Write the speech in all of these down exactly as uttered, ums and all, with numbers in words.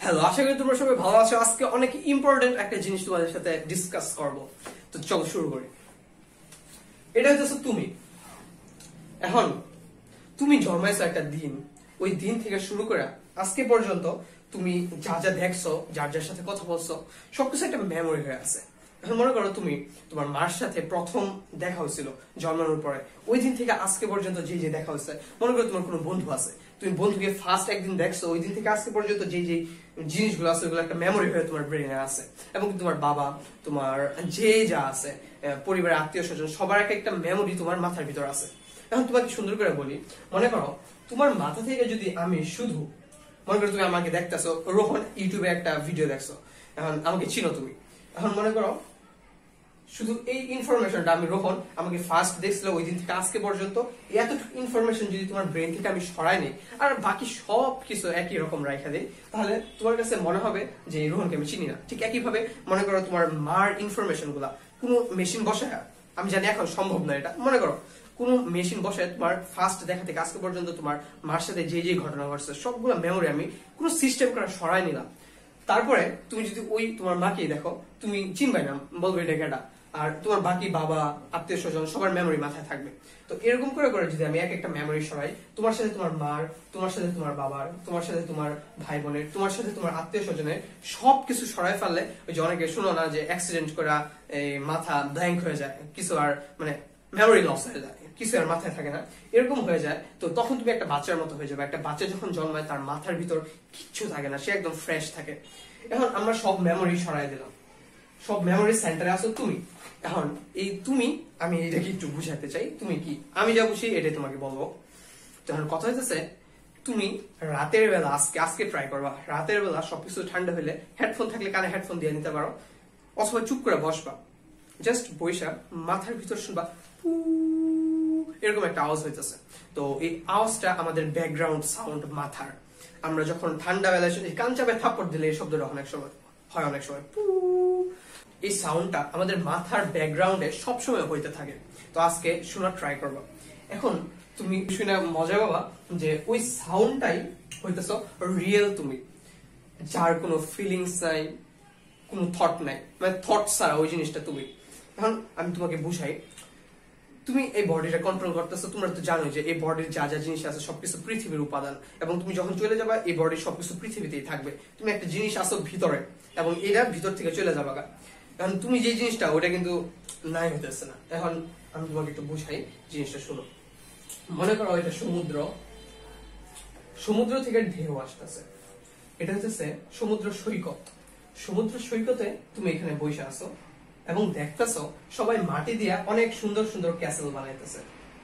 Hello, আশা করি তোমরা সবাই ভালো আছো। আজকে অনেক ইম্পর্টেন্ট একটা জিনিস তোমাদের সাথে ডিসকাস করব। তো চলো শুরু করি। এটা হচ্ছে তুমি। এখন তুমি জন্মাইছো একটা দিন, ওই দিন থেকে শুরু করে আজকে পর্যন্ত তুমি যা যা দেখছো, যার যার সাথে কথা বলছো, সবকিছু একটা মেমোরি হয়ে আছে। এখন মনে করো তুমি তোমার মার সাথে প্রথম দেখা হয়েছিল জন্মানোর পরে, ওই দিন থেকে আজকে পর্যন্ত যে যে দেখা হয়েছে, মনে করো তোমার কোনো বন্ধু আছে, তুমি বন্ধুকে ফার্স্ট একদিন দেখছো, ওই দিন থেকে আজকে পর্যন্ত যে যে জিনিসগুলো আছে ওগুলো একটা মেমোরি হয়ে তোমার ব্রেনে আছে। এবং তোমার বাবা, তোমার যে যা আছে, পরিবারের আত্মীয় স্বজন, সবার একটা একটা মেমোরি তোমার মাথার ভিতর আছে। এখন তোমাকে সুন্দর করে বলি, মনে করো তোমার মাথা থেকে যদি আমি শুধু, মনে করো তুমি আমাকে দেখতেছো, রোহন ইউটিউবে একটা ভিডিও দেখছো, এখন আমাকে চিনো তুমি। এখন মনে করো শুধু এই ইনফরমেশনটা আমি রোহন আমাকে ফার্স্ট দেখছিল ওই দিন থেকে আজকে পর্যন্ত, এতটুকু ইনফরমেশন যদি তোমার ব্রেন থেকে আমি সরাই নেই আর বাকি সব কিছু একই রকম রাখা দেই, তাহলে তোমার কাছে মনে হবে যে এই রোহনকে আমি চিনি না। ঠিক একইভাবে মনে করো তোমার মার ইনফরমেশন গুলা কোনো মেশিন বসায়, আমি জানি এখন সম্ভব না এটা, মনে করো কোন মেশিন বসায় তোমার ফার্স্ট দেখা থেকে আজকে পর্যন্ত তোমার মার সাথে যে যে ঘটনা ঘটছে সবগুলো মেমোরি আমি কোনো সিস্টেম করে সরাই নিলাম। তারপরে তুমি যদি ওই তোমার মাকেই দেখো, তুমি চিনবাই না, বলবে এটা কেটা, আর তোমার বাকি বাবা, আত্মীয় স্বজন সবার মেমোরি মাথায় থাকবে। তো এরকম করে করে যদি আমি এক একটা মেমোরি সরাই, তোমার সাথে তোমার মার, তোমার সাথে তোমার বাবার, তোমার সাথে তোমার ভাই বোনের, তোমার সাথে তোমার আত্মীয় স্বজনের সবকিছু সরাই ফেললে, ওই যে অনেকে শুনো না যে অ্যাক্সিডেন্ট করা এই মাথা ব্ল্যাঙ্ক হয়ে যায়, কিছু আর মানে মেমোরি লস হয়ে যায়, কিছু আর মাথায় থাকে না, এরকম হয়ে যায়। তো তখন তুমি একটা বাচ্চার মতো হয়ে যাবে। একটা বাচ্চা যখন জন্মায় তার মাথার ভিতর কিচ্ছু থাকে না, সে একদম ফ্রেশ থাকে। এখন আমরা সব মেমোরি সরাই দিলাম, সব মেমোরি সেন্টারে আসো তুমি। এখন এই তুমি, আমি এটাকে একটু বুঝাতে চাই, তুমি কি আমি যা বুঝি এটাই তোমাকে বলবো। যখন কথা হইতেছে, তুমি রাতের বেলা আজকে আজকে ট্রাই করবা, রাতের বেলা সবকিছু ঠান্ডা হলে হেডফোন থাকলে কানে হেডফোন দিয়ে নিতে পারো, অথবা চুপ করে বসবা, জাস্ট বৈশা মাথার ভিতর শুনবা এরকম একটা আওয়াজ হইতেছে। তো এই আওয়াজটা আমাদের ব্যাকগ্রাউন্ড সাউন্ড মাথার। আমরা যখন ঠান্ডা বেলায় কান চাপে থাপ্পড় দিলে এই শব্দটা অনেক সময় হয়, অনেক সময় এই সাউন্ডটা আমাদের মাথার ব্যাকগ্রাউন্ডে সবসময় হইতে থাকে। তো আজকে শোনা ট্রাই করবো। এখন তুমি শুনে মজা পাবা যে ওই সাউন্ডটাই হইতেছ রিয়েল তুমি, যার কোনো ফিলিংস নাই, কোনো থট নাই, মানে থট ছাড়া ওই জিনিসটা তুমি। এখন আমি তোমাকে বুঝাই, তুমি এই বডিটা কন্ট্রোল করতেছো, তোমরা তো জানোই যে এই বডির যা যা জিনিস আছে সবকিছু পৃথিবীর উপাদান, এবং তুমি যখন চলে যাবা এই বডির সবকিছু পৃথিবীতেই থাকবে। তুমি একটা জিনিস আসো ভিতরে, এবং এরা ভিতর থেকে চলে যাবা। এখন তুমি যে জিনিসটা ওটা কিন্তু নাই হইতেছে না। এখন আমি তোমাকে একটু বুঝাই, জিনিসটা শোনো। মনে করো এটা সমুদ্র, সমুদ্র থেকে ঢেউ আসতেছে, এটা হচ্ছে সমুদ্র সৈকত। সমুদ্র সৈকতে তুমি এখানে বসে আসো এবং দেখতেছো সবাই মাটি দিয়া অনেক সুন্দর সুন্দর ক্যাসেল বানাইতেছে,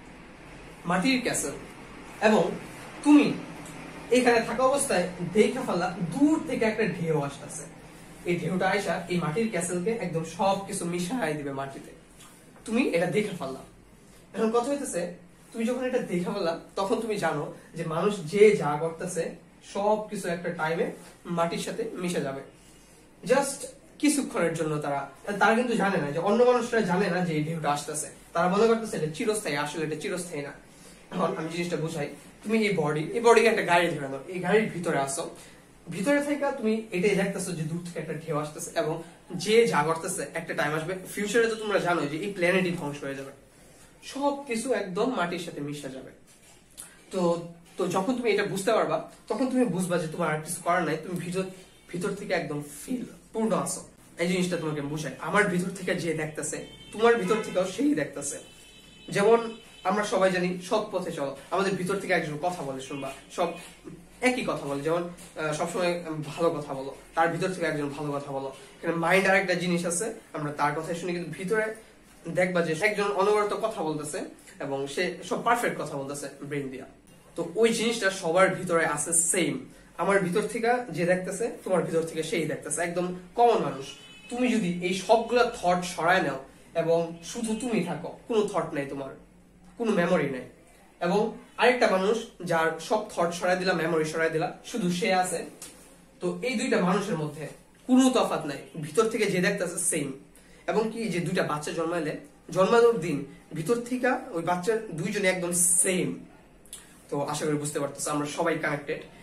মাটির ক্যাসেল। এবং তুমি এখানে থাকা অবস্থায় দেখা ফেললা দূর থেকে একটা ঢেউ আসতেছে। এই ঢেউটা আইসা এই মাটির ক্যাসেলকে একদম সবকিছু মিশাই দিবে মাটিতে। তুমি এটা দেখে ফেললাম। এখন কথা হইতেছে, তুমি যখন এটা দেখে ফেললাম তখন তুমি জানো যে মানুষ যে যা করতেছে সবকিছু একটা টাইমে মাটির সাথে মিশে যাবে, জাস্ট কিছুক্ষণের জন্য। তারা তারা কিন্তু জানে না যে, অন্য মানুষরা জানে না যে এই ঢেউটা আসতেছে, তারা মনে করতেছে এটা চিরস্থায়ী, আসলে এটা চিরস্থায়ী না। এখন আমি জিনিসটা বুঝাই, তুমি এই বডি, এই বডিকে একটা গাড়ি ধরে নাও, এই গাড়ির ভিতরে আসো, ভিতরে থেকে তুমি এটাই দেখতেছো যে দূর থেকে একটা ঢেউ আসতেছে, এবং যে যা করতেছে একটা টাইম আসবে ফিউচারে, তো তোমরা জানো যে এই প্ল্যানেটই ধ্বংস হয়ে যাবে, সবকিছু একদম মাটির সাথে মিশে যাবে। তো তো যখন তুমি এটা বুঝতে পারবা তখন তুমি বুঝবা যে তোমার আর কিছু করার নাই, তুমি ভিতর ভিতর থেকে একদম ফিল পূর্ণ আসো। এই জিনিসটা তোমাকে বুঝাই, আমার ভিতর থেকে যে দেখতেছে তোমার ভিতর থেকেও সেই দেখতেছে। যেমন আমরা সবাই জানি সৎ পথে চলো, আমাদের ভিতর থেকে একজন কথা বলে শুনবা, সব একই কথা বলে, যেমন সবসময় ভালো কথা বলো, তার ভিতর থেকে একজন ভালো কথা বলো। এখানে মাইন্ড আর একটা জিনিস আছে, আমরা তার কথা শুনি, কিন্তু ভিতরে দেখবা যে একজন অনবরত কথা বলতেছে এবং সে সব পারফেক্ট কথা বলতেছে ব্রেন দিয়া। তো ওই জিনিসটা সবার ভিতরে আছে সেম। আমার ভিতর থেকে যে দেখতেছে তোমার ভিতর থেকে সেই দেখতেছে, একদম কমন মানুষ। তুমি যদি এই সবগুলা থট সরায় নাও এবং শুধু তুমি থাকো, কোনো থট নাই তোমার, কোনো মেমোরি নাই, এবং আরেকটা মানুষ যার সব থট সরাই দিলা, মেমোরি সরাই দিলা, শুধু সে আছে, তো এই দুইটা মানুষের মধ্যে কোনো তফাৎ নাই, ভিতর থেকে যে দেখতেছে সেম। এবং কি যে দুইটা বাচ্চা জন্মাইলে, জন্মানোর দিন ভিতর থেকে ওই বাচ্চার দুইজনে একদম সেম। তো আশা করি বুঝতে পারতেছো আমরা সবাই কানেক্টেড।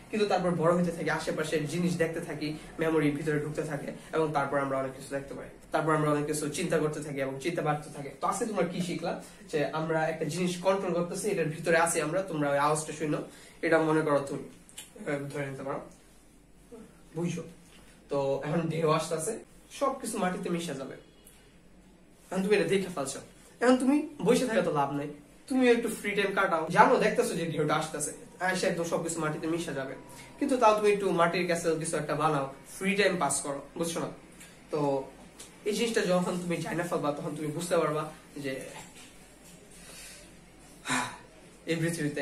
কিন্তু তারপর বড় হতে থাকি, আশেপাশের জিনিস দেখতে থাকি, মেমোরির ভিতরে ঢুকতে থাকে এবং তারপর আমরা অনেক কিছু দেখতে পাই, তারপর আমরা অনেক কিছু চিন্তা করতে থাকি এবং চিন্তা বাড়তে থাকে। তো আজকে তোমরা কি শিখলা যে আমরা একটা জিনিস কন্ট্রোল করতেছি, এটার ভিতরে আছি আমরা, তোমরা ওই আওয়াজটা শুনো, এটা মনে করো তুমি ধরে নিতে পারো, বুঝছো? তো এখন ঢেউ আসতেছে, সবকিছু মাটিতে মিশে যাবে, এখন তুমি এটা দেখে ফেলছো, এখন তুমি বসে থাকা তো লাভ নেই, তুমি একটু ফ্রি টাইম কাটাও, জানো দেখতেছো যে ঢেউটা আসতেছে, আসে একদম সবকিছু মাটিতে মিশে যাবে, কিন্তু তাও তুমি একটু মাটির কাছে কিছু একটা বানাও, ফ্রি টাইম পাস করো, বুঝছো না? তো এই জিনিসটা যখন তুমি জানা ফেলবা তখন তুমি বুঝতে পারবা যে এই পৃথিবীতে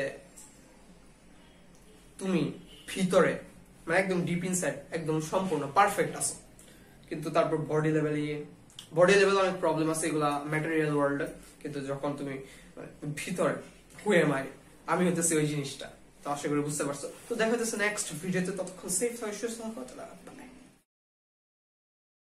তুমি ভিতরে মানে একদম ডিপ ইনসাইড একদম সম্পূর্ণ পারফেক্ট আছো, কিন্তু তারপর বডি লেভেলে বডি লেভেলে অনেক প্রবলেম আছে, এগুলা ম্যাটেরিয়াল ওয়ার্ল্ডে, কিন্তু যখন তুমি ভিতরে হুয়ে মাই আমি হতেছি ওই জিনিসটা, তো আশা করি বুঝতে পারছো। তো দেখা যাচ্ছে নেক্সট ভিডিওতে, ততক্ষণ সেফ থাকো, সুস্থ থাকো।